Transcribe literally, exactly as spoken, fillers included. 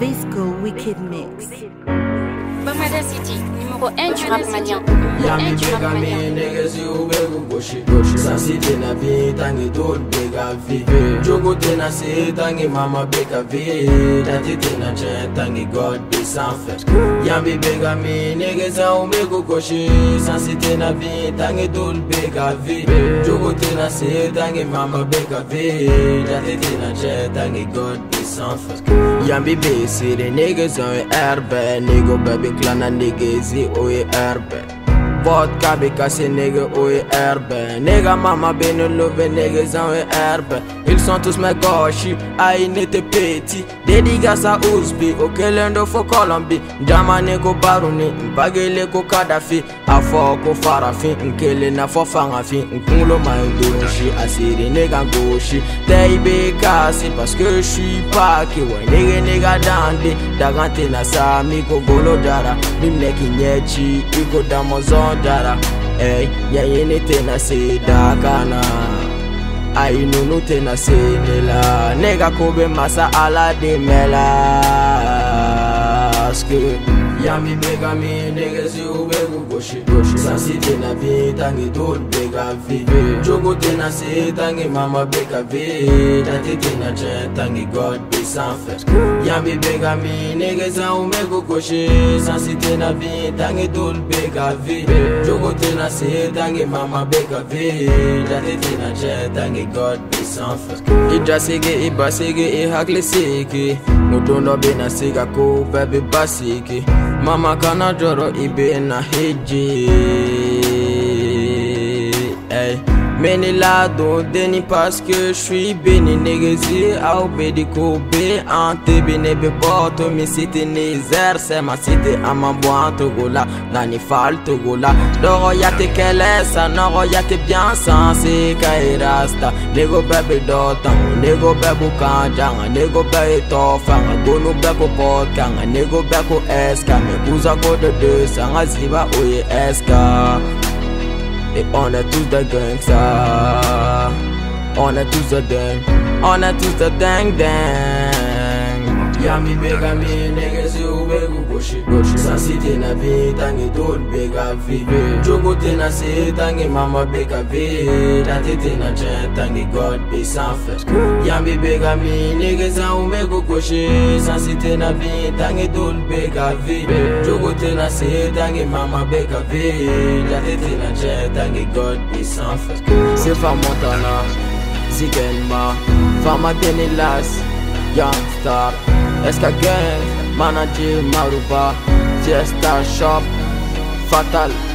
Disco Wicked Mix. Bamada City, numéro un du rap malien. Yami bega mi niggas you begu goshi Sa city na bi tangi dol bega vi Jogo te na se tangi mama bega vi Dati te na chen tangi God be sans fait Yami bega mi niggas you begu goshi Sa city na bi tangi dol bega vi Jogo te na se tangi mama bega vi Dati te na chen tangi God be sans fait Yami be si de niggas on erbe Nigga baby clan and niggas oye erbe Vodka be cassé nigga oye herbe Nigga mama be ne love niggas oye herbe Ils sont tous mes gauchis, aïe n'était petit Dédicace à Ousbi, au Kelendo fo Colombie Jamane ko Baruni, Bagele ko Kadhafi Afo ko Farafi, Nkele na fo Fangafi Nkunlo maïdouchi, Asiri nigga gauchi Tay be cassé parce que je suis pas qui ouais nigga nigga dandi Dagante na sami ko golo dara Mimneki nyechi, iko damozon dara Ey, yayene tena se dakana Ay nunu tena se nela Nega kobe masa ala de mela Ske Yami bega mi niggas you begu goshi Sa city na bi tangi dol bega vi Jogo tena se tangi mama bega vi Dati tena chen tangi God be sans fait Yami bega mi niggas you begu goshi Sa city na bi tangi dol bega vi Jogo tena se tangi mama bega vi Dati tena chen tangi God be sans fait Ija sige iba sige i hakli siki Mutundo bina siga ko baby basiki Mama kana joro ibe na hiji Hey. Meni la don deni parce que je suis béni négasi au bedi kobe ante bene be boto mi cité nizer c'est ma cité à ma boîte gola nani fal to gola doro yate kele sa noro yate bien sensé kairasta nego bebe dotan nego bebu kanjanga nego be to fanga gonu beko potkanga nego beko eska me kuza ko de deux sanga ziba oye eska. Et on est tous des gangsters. On est tous des dingues. On est tous des dingues dingues. Yami bega mi niggas you begu goshi Sa city na bi tangi dol bega vi Jogo tena se tangi mama bega vi Dati tena chen tangi God be sans fait Yami bega mi niggas you begu goshi Sa city na bi tangi dol bega vi Jogo tena se tangi mama bega vi Dati tena chen tangi God be sans fait C'est Far Montana, Zigenma, Fama Denilas, Youngstar S K Gang, Manager Maruba, Fiesta Shop, Fatal.